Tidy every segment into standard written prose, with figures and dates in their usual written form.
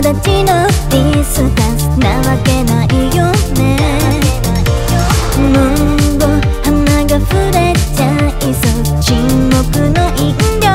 たちのディスタンスなわけないよね。もう花が触れちゃいそう、沈黙の飲料。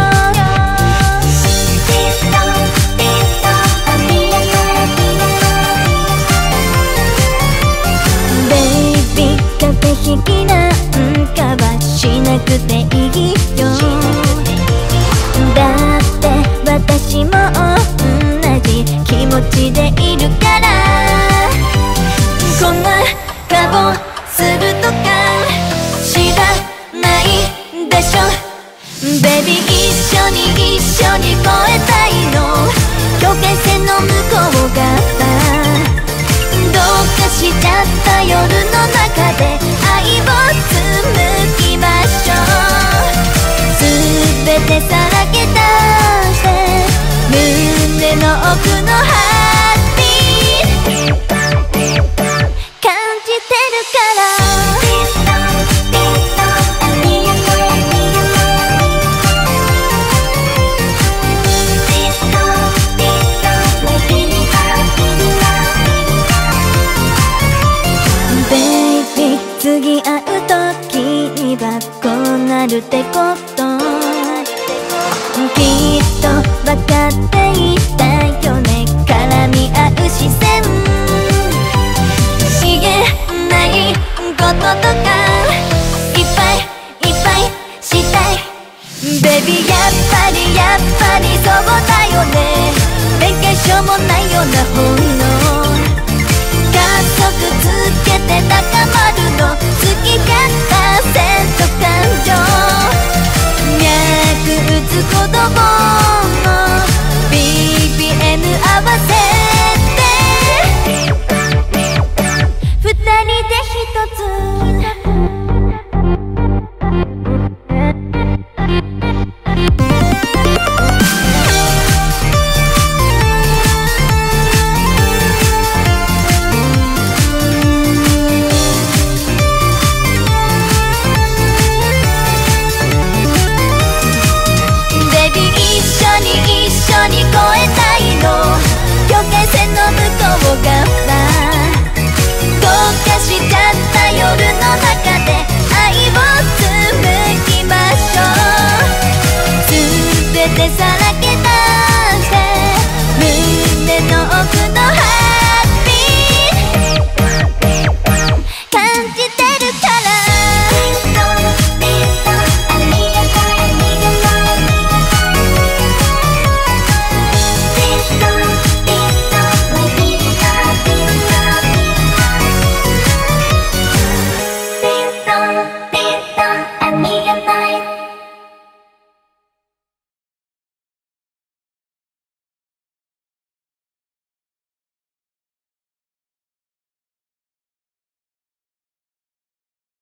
ベイビー風邪ひきなんかはしなくていいよ。だって私も同じ気持ちでいるから。こんな顔するとか知らないでしょ。ベビー一緒に越えたいの。境界線の向こう側どうかしちゃった夜の中で愛を紡ぎましょう。すべてさらけ出して胸の奥のハービー感じてるから。次会う時にはこうなるってこと、きっと分かっていたよね。絡み合う視線、言えないこととかいっぱいしたい。ベビーやっぱりそうだよね。弁解しようもないような本能、加速つけて高まるの月100%感情。脈打つ子供の BPM 合わせて二人で一つ。一緒に越えたいの。境界線の向こう側どうかしちゃった夜の中で愛を紡ぎましょう。すべてさら